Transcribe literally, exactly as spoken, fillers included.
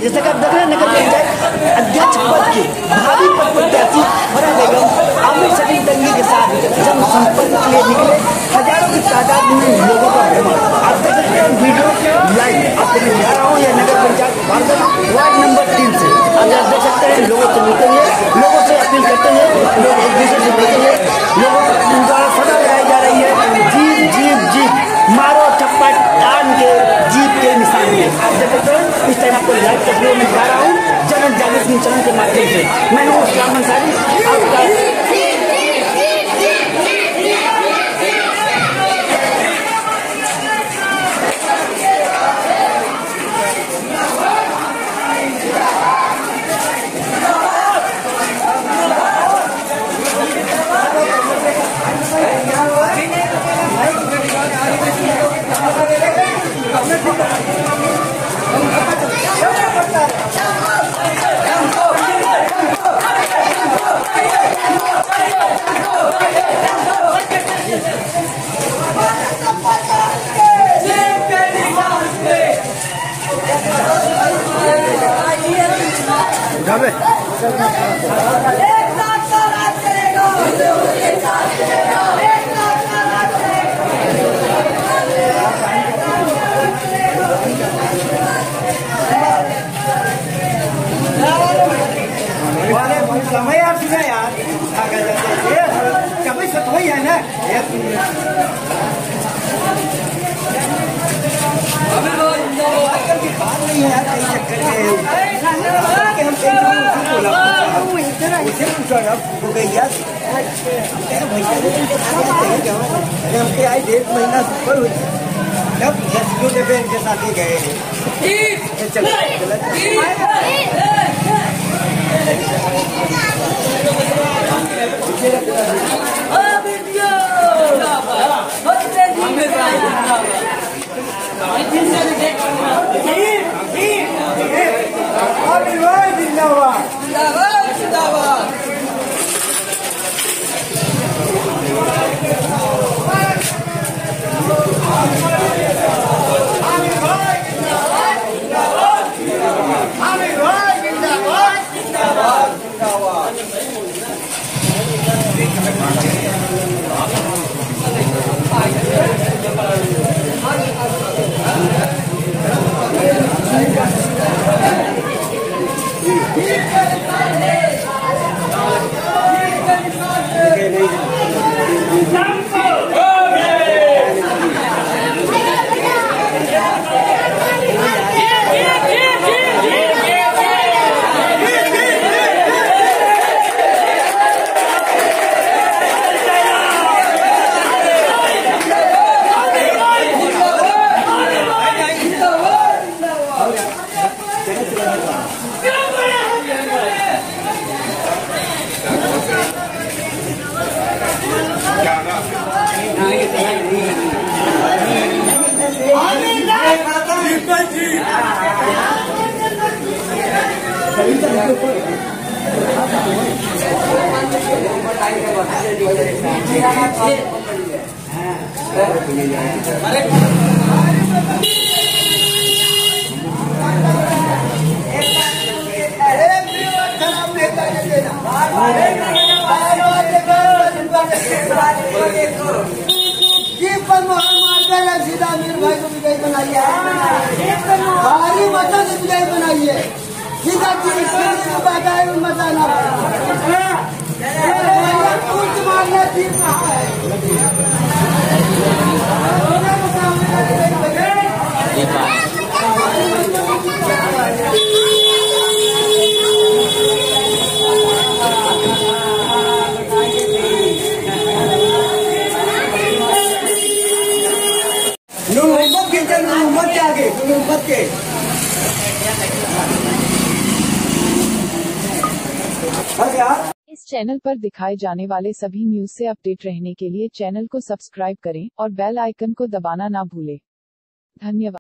जैसे कि आप देख रहे हैं नगर पंचायत अध्यक्ष पद की भावी पद प्रत्याशी फराह बेगम आमिर शकील तंगी के साथ जनसंपर्क के लिए निकले। हजारों की तादाद में लोगों का भ्रमण आप देख सकते हैं। वीडियो लाइव आपको मैं दिखा रहा हूँ। यह नगर पंचायत वार्ड नंबर तीन से आप देख सकते हैं। लोगों से मिलते हैं, लोगों से अपील करते हैं, लोग एक दूसरे से मिलते हैं। लोगों द्वारा सदा लगाई जा रही है जीप जीप जीप मारो चप्पा टान के जीप के निशान में। आप देख सकते हैं इस टाइम आपको लाइव तस्वीरों में दिखा रहा हूँ जन जागृति चैनल के माध्यम से। मैं हूँ इस्लाम अंसारी आपका। समय आप सुना यार कभी सब वही है ना। बात नहीं है यार कई चक्कर में उसे पूछो हो गई यार हमके आज डेढ़ महीना से ऊपर हुई जब रेस्क्यू डे इनके साथ ही गए। चलो सीधा मीर भाई को विजय बनाइए, भारी मतों से विजय बनाइए। सीधा मसाला मारना ठीक इस चैनल पर दिखाए जाने वाले सभी न्यूज से अपडेट रहने के लिए चैनल को सब्सक्राइब करें और बेल आइकन को दबाना ना भूलें। धन्यवाद।